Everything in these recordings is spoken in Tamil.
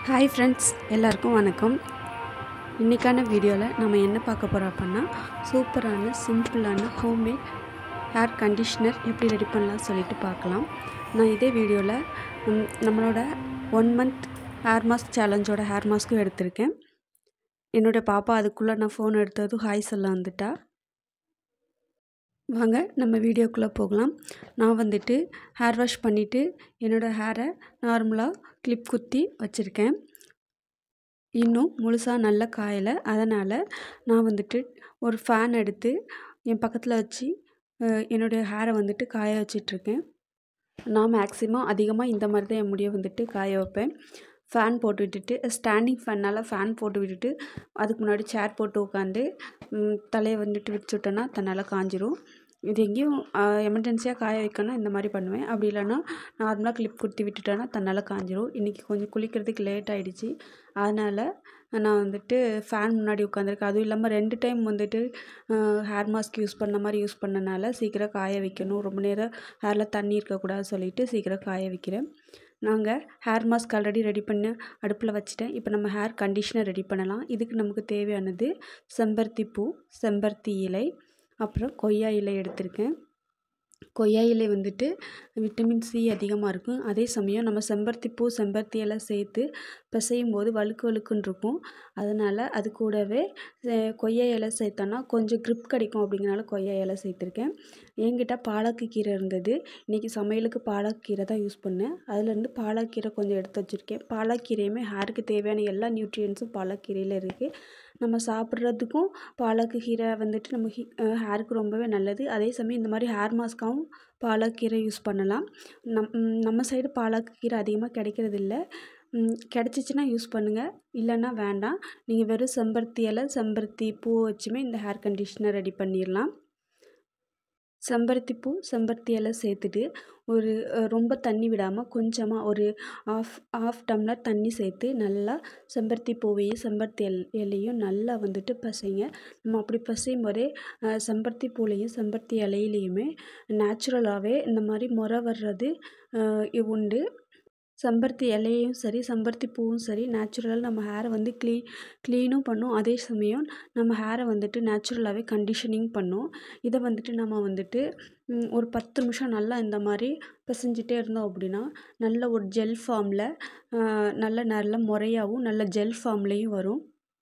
ஹாய் ஃப்ரெண்ட்ஸ், எல்லாருக்கும் வணக்கம். இன்றைக்கான வீடியோவில் நம்ம என்ன பார்க்க போகிறோம் அப்படின்னா, சூப்பரான சிம்பிளான ஹோம்மேட் ஹேர் கண்டிஷ்னர் எப்படி ரெடி பண்ணலாம் சொல்லிட்டு பார்க்கலாம். நான் இதே வீடியோவில் நம்மளோட 1 மந்த் ஹேர் மாஸ்க் சேலஞ்சோட ஹேர் மாஸ்க்கும் எடுத்திருக்கேன். என்னோடய பாப்பா அதுக்குள்ளே நான் ஃபோன் எடுத்ததும் ஹாய் சொல்ல வந்துட்டா. வாங்க நம்ம வீடியோக்குள்ளே போகலாம். நான் வந்துட்டு ஹேர் வாஷ் பண்ணிவிட்டு என்னோடய ஹேரை நார்மலாக கிளிப் குத்தி வச்சுருக்கேன். இன்னும் முழுசாக நல்லா காயலை. அதனால் நான் வந்துட்டு ஒரு ஃபேன் எடுத்து என் பக்கத்தில் வச்சு என்னுடைய ஹேரை வந்துட்டு காய வச்சிட்ருக்கேன். நான் மேக்ஸிமம் அதிகமாக இந்த மாதிரி தான் என் முடியை வந்துட்டு காய வைப்பேன். ஃபேன் போட்டு விட்டுட்டு, ஸ்டாண்டிங் ஃபேன்னால் ஃபேன் போட்டு விட்டுட்டு அதுக்கு முன்னாடி சேர் போட்டு உட்காந்து தலையை வந்துட்டு விரிச்சு விட்டோன்னா தன்னால் காஞ்சிரும். இது எங்கேயும் எமர்ஜென்சியாக காய வைக்கணும்னா இந்த மாதிரி பண்ணுவேன். அப்படி இல்லைன்னா நார்மலாக கிளிப் குத்தி விட்டுட்டேன்னா தன்னால் காஞ்சிரும். இன்றைக்கி கொஞ்சம் குளிக்கிறதுக்கு லேட் ஆகிடுச்சி. அதனால் நான் வந்துட்டு ஃபேன் முன்னாடி உட்காந்துருக்கேன். அதுவும் இல்லாமல் 2 டைம் வந்துட்டு ஹேர் மாஸ்க் யூஸ் பண்ண மாதிரி யூஸ் பண்ணனால சீக்கிரம் காய வைக்கணும், ரொம்ப நேரம் ஹேரில் தண்ணி இருக்கக்கூடாது சொல்லிவிட்டு சீக்கிரம் காய வைக்கிறேன். நாங்கள் ஹேர் மாஸ்க் ஆல்ரெடி ரெடி பண்ணி அடுப்பில் வச்சுட்டேன். இப்போ நம்ம ஹேர் கண்டிஷ்னர் ரெடி பண்ணலாம். இதுக்கு நமக்கு தேவையானது செம்பருத்தி பூ, செம்பருத்தி இலை, அப்புறம் கொய்யா இலை எடுத்திருக்கேன். கொய்யா இலை வந்துட்டு விட்டமின் சி அதிகமாக இருக்கும். அதே சமயம் நம்ம செம்பருத்தி பூ, செம்பருத்தி இலை சேர்த்து பிசையும் போது வழுக்கு வழுக்குன்னு இருக்கும். அதனால் அது கூடவே கொய்யா இலை சேர்த்தோன்னா கொஞ்சம் க்ரிப் கிடைக்கும். அப்படிங்கிறனால கொய்யா இலை சேர்த்துருக்கேன். என்கிட்ட பாலக்கீரை இருந்தது. இன்றைக்கி சமையலுக்கு பாலக்கீரை தான் யூஸ் பண்ணேன். அதுலேருந்து பாலக்கீரை கொஞ்சம் எடுத்து வச்சுருக்கேன். பாலக்கீரையுமே ஹேருக்கு தேவையான எல்லா நியூட்ரியன்ஸும் பாலக்கீரையில் இருக்குது. நம்ம சாப்பிட்றதுக்கும் பாலக்கீரை வந்துட்டு நம்ம ஹேருக்கு ரொம்பவே நல்லது. அதே சமயம் இந்த மாதிரி ஹேர் மாஸ்க்காகவும் பாலக்கீரை யூஸ் பண்ணலாம். நம்ம சைடு பாலக்கீரை அதிகமாக கிடைக்கிறதில்ல. கிடச்சிச்சின்னா யூஸ் பண்ணுங்கள், இல்லைன்னா வேண்டாம். நீங்கள் வெறும் செம்பருத்தி இலை, செம்பருத்தி பூ வச்சுமே இந்த ஹேர் கண்டிஷ்னர் ரெடி பண்ணிடலாம். செம்பருத்தி பூ, செம்பருத்தி இலை சேர்த்துட்டு ஒரு ரொம்ப தண்ணி விடாமல் கொஞ்சமாக ஒரு ஆஃப் டம்ளர் தண்ணி சேர்த்து நல்லா செம்பருத்தி பூவையும் செம்பருத்தி இலையும் நல்லா வந்துட்டு பசைங்க. நம்ம அப்படி பசையும் போதே செம்பருத்தி பூலையும் செம்பருத்தி இலையிலையுமே நேச்சுரலாகவே இந்த மாதிரி முறை வர்றது உண்டு. செம்பருத்தி இலையும் சரி, செம்பருத்தி பூவும் சரி, நேச்சுரலாக நம்ம ஹேரை வந்து க்ளீனும் பண்ணும். அதே சமயம் நம்ம ஹேரை வந்துட்டு நேச்சுரலாகவே கண்டிஷனிங் பண்ணும். இதை வந்துட்டு நம்ம வந்துட்டு ஒரு 10 நிமிஷம் நல்லா இந்த மாதிரி பிசைஞ்சிட்டே இருந்தோம் அப்படின்னா நல்ல ஒரு ஜெல் ஃபார்மில் நல்ல முறையாகவும் நல்ல ஜெல் ஃபார்ம்லேயும் வரும்.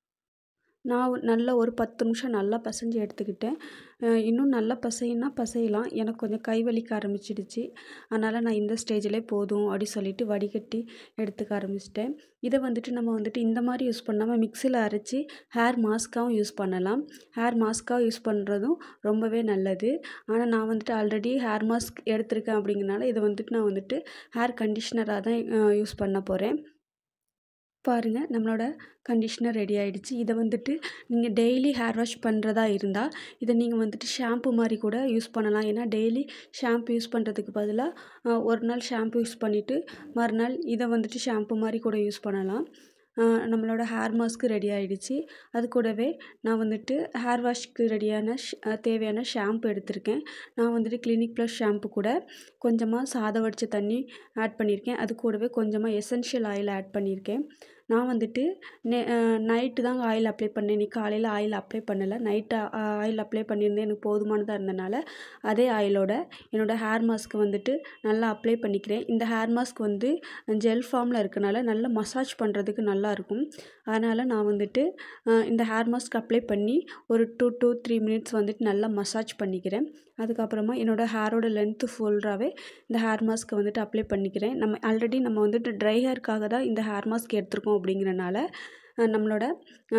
நான் நல்ல ஒரு 10 நிமிஷம் நல்லா பிசைஞ்சு எடுத்துக்கிட்டேன். இன்னும் நல்லா பிசையலாம். எனக்கு கொஞ்சம் கை வலிக்க ஆரம்பிச்சிடுச்சு. அதனால் நான் இந்த ஸ்டேஜிலே போதும் அப்படி சொல்லிவிட்டு வடிகட்டி எடுத்துக்க ஆரம்பிச்சிட்டேன். இதை வந்துட்டு நம்ம வந்துட்டு இந்த மாதிரி யூஸ் பண்ணாமல் மிக்சியில் அரைச்சி ஹேர் மாஸ்க்காகவும் யூஸ் பண்ணலாம். ஹேர் மாஸ்க்காக யூஸ் பண்ணுறதும் ரொம்பவே நல்லது. ஆனால் நான் வந்துட்டு ஆல்ரெடி ஹேர் மாஸ்க் எடுத்திருக்கேன். அப்படிங்கிறனால இதை வந்துட்டு நான் வந்துட்டு ஹேர் கண்டிஷ்னராக தான் யூஸ் பண்ண போகிறேன். பாருங்கள், நம்மளோட கண்டிஷ்னர் ரெடி ஆகிடுச்சு. இதை வந்துட்டு நீங்கள் டெய்லி ஹேர் வாஷ் பண்ணுறதா இருந்தால் இதை நீங்கள் வந்துட்டு ஷாம்பு மாதிரி கூட யூஸ் பண்ணலாம். ஏன்னா டெய்லி ஷாம்பு யூஸ் பண்ணுறதுக்கு பதிலாக ஒரு நாள் ஷாம்பு யூஸ் பண்ணிவிட்டு மறுநாள் இதை வந்துட்டு ஷாம்பு மாதிரி கூட யூஸ் பண்ணலாம். நம்மளோட ஹேர் மாஸ்க்கு ரெடி ஆகிடுச்சு. அது கூடவே நான் வந்துட்டு ஹேர் வாஷ்க்கு ரெடியான தேவையான ஷாம்பு எடுத்திருக்கேன். நான் வந்துட்டு கிளினிக் ப்ளஸ் ஷாம்பு கூட கொஞ்சமாக சாதம் வடித்த தண்ணி ஆட் பண்ணியிருக்கேன். அது கூடவே கொஞ்சமாக எசென்ஷியல் ஆயில் ஆட் பண்ணியிருக்கேன். நான் வந்துட்டு நைட்டு தாங்க ஆயில் அப்ளை பண்ணேன். இன்றைக்கி காலையில் ஆயில் அப்ளை பண்ணலை. நைட்டு ஆயில் அப்ளை பண்ணியிருந்தேன். எனக்கு போதுமானதாக இருந்தனால அதே ஆயிலோட என்னோடய ஹேர் மாஸ்க்கு வந்துட்டு நல்லா அப்ளை பண்ணிக்கிறேன். இந்த ஹேர் மாஸ்க் வந்து ஜெல் ஃபார்மில் இருக்கனால நல்லா மசாஜ் பண்ணுறதுக்கு நல்லாயிருக்கும். அதனால் நான் வந்துட்டு இந்த ஹேர் மாஸ்க் அப்ளை பண்ணி ஒரு 2 to 3 மினிட்ஸ் வந்துட்டு நல்லா மசாஜ் பண்ணிக்கிறேன். அதுக்கப்புறமா என்னோடய ஹேரோட லென்த்து ஃபுல்லாகவே இந்த ஹேர் மாஸ்க்கை வந்துட்டு அப்ளை பண்ணிக்கிறேன். நம்ம வந்துட்டு ட்ரை ஹேருக்காக தான் இந்த ஹேர் மாஸ்க் எடுத்திருக்கோம். அப்படிங்கிறனால நம்மளோட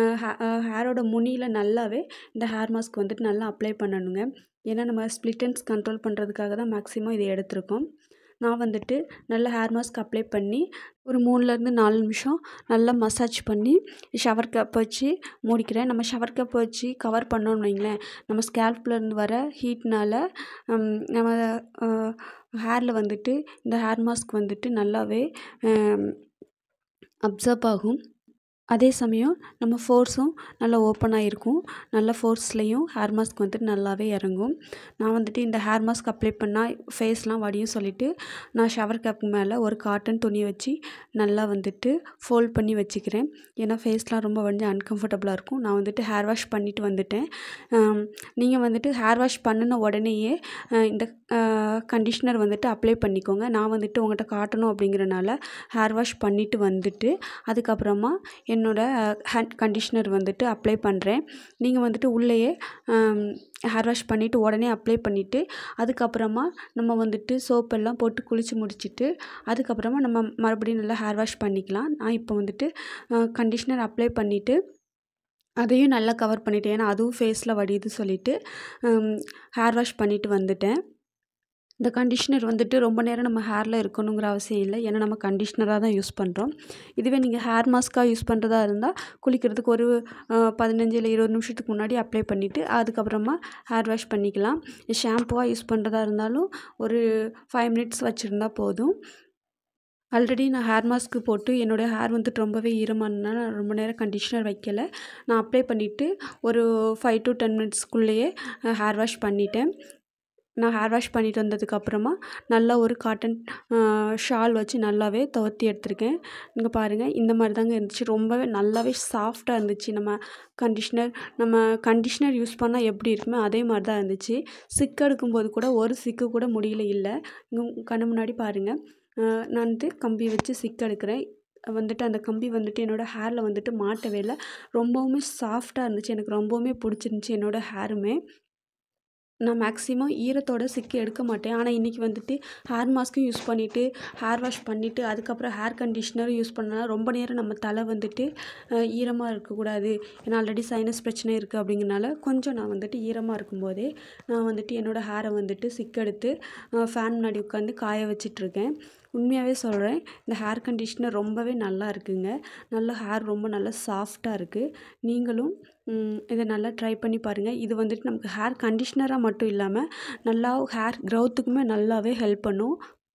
ஹேரோட முனியில் நல்லாவே இந்த ஹேர் மாஸ்க் வந்துட்டு நல்லா அப்ளை பண்ணணுங்க. ஏன்னா நம்ம ஸ்ப்ளிட் எண்ட்ஸ் கண்ட்ரோல் பண்ணுறதுக்காக தான் மேக்ஸிமம் இதை எடுத்திருக்கோம். நான் வந்துட்டு நல்ல ஹேர் மாஸ்க் அப்ளை பண்ணி ஒரு 3லேருந்து 4 நிமிஷம் நல்லா மசாஜ் பண்ணி ஷவர் கேப் வச்சு மூடிக்கிறேன். நம்ம ஷவர் கேப் வச்சு கவர் பண்ணோன்னு வைங்களேன், நம்ம ஸ்கேல்ப்லேருந்து வர ஹீட்னால் நம்ம ஹேரில் வந்துட்டு இந்த ஹேர் மாஸ்க் வந்துட்டு நல்லாவே அப்சர்வ் ஆகும். அதே சமயம் நம்ம ஃபோர்ஸும் நல்லா ஓப்பனாக இருக்கும். நல்ல ஃபோர்ஸ்லேயும் ஹேர் மாஸ்க் வந்துட்டு நல்லாவே இறங்கும். நான் வந்துட்டு இந்த ஹேர் மாஸ்க் அப்ளை பண்ணால் ஃபேஸ்லாம் வடியும் சொல்லிவிட்டு நான் ஷவர் கேப்புக்கு மேலே ஒரு காட்டன் துணியை வச்சு நல்லா வந்துட்டு ஃபோல்ட் பண்ணி வச்சுக்கிறேன். ஏன்னா ஃபேஸ்லாம் ரொம்ப வந்து அன்கம்ஃபர்டபுளாக இருக்கும். நான் வந்துட்டு ஹேர் வாஷ் பண்ணிவிட்டு வந்துட்டேன். நீங்கள் வந்துட்டு ஹேர் வாஷ் பண்ணின உடனேயே இந்த கண்டிஷ்னர் வந்துட்டு அப்ளை பண்ணிக்கோங்க. நான் வந்துட்டு உங்கள்கிட்ட காட்டணும் அப்படிங்கிறனால ஹேர் வாஷ் பண்ணிவிட்டு வந்துட்டு அதுக்கப்புறமா ஹேண்ட் கண்டிஷ்னர் வந்துட்டு அப்ளை பண்ணுறேன். நீங்கள் வந்துட்டு உள்ளேயே ஹேர் வாஷ் பண்ணிவிட்டு உடனே அப்ளை பண்ணிவிட்டு அதுக்கப்புறமா நம்ம வந்துட்டு சோப்பெல்லாம் போட்டு குளித்து முடிச்சுட்டு அதுக்கப்புறமா நம்ம மறுபடியும் நல்லா ஹேர் வாஷ் பண்ணிக்கலாம். நான் இப்போ வந்துட்டு கண்டிஷ்னர் அப்ளை பண்ணிவிட்டு அதையும் நல்லா கவர் பண்ணிவிட்டேன். ஏன்னா அதுவும் ஃபேஸில் வடியுது சொல்லிவிட்டு ஹேர் வாஷ் பண்ணிவிட்டு வந்துட்டேன். இந்த கண்டிஷ்னர் வந்துட்டு ரொம்ப நேரம் நம்ம ஹேரில் இருக்கணுங்கிற அவசியம் இல்லை. ஏன்னா நம்ம கண்டிஷ்னராக தான் யூஸ் பண்ணுறோம். இதுவே நீங்கள் ஹேர் மாஸ்க்காக யூஸ் பண்ணுறதா இருந்தால் குளிக்கிறதுக்கு ஒரு 15 இல்லை 20 நிமிஷத்துக்கு முன்னாடி அப்ளை பண்ணிவிட்டு அதுக்கப்புறமா ஹேர் வாஷ் பண்ணிக்கலாம். ஷாம்புவாக யூஸ் பண்ணுறதா இருந்தாலும் ஒரு 5 மினிட்ஸ் வச்சுருந்தா போதும். ஆல்ரெடி நான் ஹேர் மாஸ்க்கு போட்டு என்னோடய ஹேர் வந்துட்டு ரொம்பவே ஈரமானதுனால நான் ரொம்ப நேரம் கண்டிஷ்னர் வைக்கல. நான் அப்ளை பண்ணிவிட்டு ஒரு 5 to 10 மினிட்ஸ்க்குள்ளேயே ஹேர் வாஷ் பண்ணிட்டேன். நான் ஹேர் வாஷ் பண்ணிட்டு வந்ததுக்கப்புறமா நல்லா ஒரு காட்டன் ஷால் வச்சு நல்லாவே துவத்தி எடுத்திருக்கேன். இங்கே பாருங்கள், இந்த மாதிரி தாங்க இருந்துச்சு. ரொம்பவே நல்லாவே சாஃப்டாக இருந்துச்சு. நம்ம கண்டிஷ்னர் யூஸ் பண்ணால் எப்படி இருக்குமோ அதே மாதிரி தான் இருந்துச்சு. சிக்கு எடுக்கும்போது கூட ஒரு சிக்கு கூட முடியல இல்லை. இங்கே கண்ணு முன்னாடி பாருங்கள், நான் வந்து கம்பி வச்சு சிக்கு எடுக்கிறேன். வந்துட்டு அந்த கம்பி வந்துட்டு என்னோடய ஹேரில் வந்துட்டு மாட்டவே இல்லை. ரொம்பவுமே சாஃப்டாக இருந்துச்சு. எனக்கு ரொம்பவுமே பிடிச்சிருந்துச்சி என்னோடய ஹேருமே. நான் மேக்ஸிமம் ஈரத்தோட சிக்கு எடுக்க மாட்டேன். ஆனால் இன்றைக்கி வந்துட்டு ஹேர் மாஸ்க்கும் யூஸ் பண்ணிவிட்டு ஹேர் வாஷ் பண்ணிவிட்டு அதுக்கப்புறம் ஹேர் கண்டிஷ்னரும் யூஸ் பண்ணால் ரொம்ப நேரம் நம்ம தலை வந்துட்டு ஈரமாக இருக்கக்கூடாது. ஏன்னா ஆல்ரெடி சைனஸ் பிரச்சனை இருக்குது அப்படிங்கிறனால கொஞ்சம் நான் வந்துட்டு ஈரமாக இருக்கும்போதே நான் வந்துட்டு என்னோடய ஹேரை வந்துட்டு சிக்கெடுத்து ஃபேன் முன்னாடி உட்காந்து காய வச்சிட்ருக்கேன். உண்மையாகவே சொல்கிறேன், இந்த ஹேர் கண்டிஷ்னர் ரொம்பவே நல்லா இருக்குங்க. நல்ல ஹேர் ரொம்ப நல்லா சாஃப்டாக இருக்குது. நீங்களும் இதை நல்லா ட்ரை பண்ணி பாருங்கள். இது வந்துட்டு நமக்கு ஹேர் கண்டிஷ்னராக மட்டும் இல்லாமல் நல்லா ஹேர் க்ரோத்துக்குமே நல்லாவே ஹெல்ப் பண்ணும்.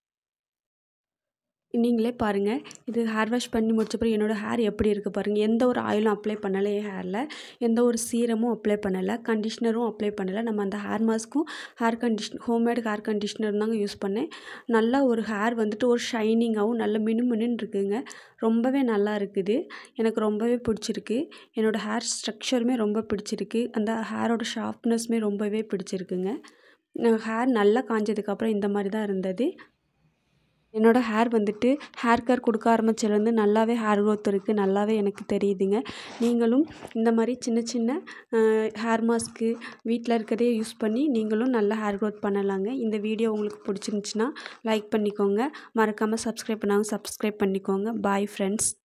நீங்களே பாருங்கள், இது ஹேர் வாஷ் பண்ணி முடிச்சப்பறம் என்னோடய ஹேர் எப்படி இருக்குது பாருங்கள். எந்த ஒரு ஆயிலும் அப்ளை பண்ணலை என் ஹேரில். எந்த ஒரு சீரமும் அப்ளை பண்ணலை, கண்டிஷ்னரும் அப்ளை பண்ணலை. நம்ம அந்த ஹேர் மாஸ்க்கும் ஹோம்மேடு ஹேர் கண்டிஷ்னர் தாங்க யூஸ் பண்ணேன். நல்லா ஒரு ஹேர் வந்துட்டு ஒரு ஷைனிங்காகவும் நல்ல மினுமினுன்னு இருக்குங்க. ரொம்பவே நல்லா இருக்குது. எனக்கு ரொம்பவே பிடிச்சிருக்கு. என்னோடய ஹேர் ஸ்ட்ரக்சருமே ரொம்ப பிடிச்சிருக்கு. அந்த ஹேரோட ஷார்ப்னஸுமே ரொம்பவே பிடிச்சிருக்குங்க. ஹேர் நல்லா காஞ்சதுக்கப்புறம் இந்த மாதிரி தான் இருந்தது. என்னோடய ஹேர் வந்துட்டு ஹேர் கேர் கொடுக்க ஆரம்பிச்சதுலேருந்து நல்லாவே ஹேர் க்ரோத் இருக்குது. நல்லாவே எனக்கு தெரியுதுங்க. நீங்களும் இந்த மாதிரி சின்ன சின்ன ஹேர் மாஸ்க்கு வீட்டில் இருக்கிறதே யூஸ் பண்ணி நீங்களும் நல்ல ஹேர் க்ரோத் பண்ணலாங்க. இந்த வீடியோ உங்களுக்கு பிடிச்சிருந்துச்சின்னா லைக் பண்ணிக்கோங்க. மறக்காமல் சப்ஸ்கிரைப் பண்ணாங்க சப்ஸ்கிரைப் பண்ணிக்கோங்க. Bye friends.